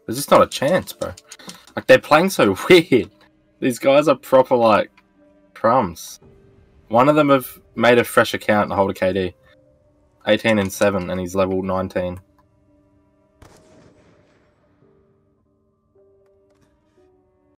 There's just not a chance, bro. Like, they're playing so weird. These guys are proper, like, crumbs. One of them have made a fresh account and hold a KD. 18 and 7, and he's level 19.